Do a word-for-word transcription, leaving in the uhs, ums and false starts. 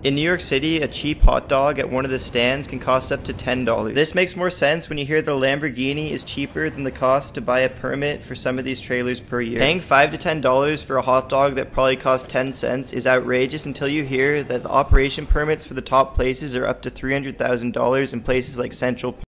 In New York City, a cheap hot dog at one of the stands can cost up to ten dollars. This makes more sense when you hear the Lamborghini is cheaper than the cost to buy a permit for some of these trailers per year. Paying five to ten dollars for a hot dog that probably costs ten cents is outrageous until you hear that the operation permits for the top places are up to three hundred thousand dollars in places like Central Park.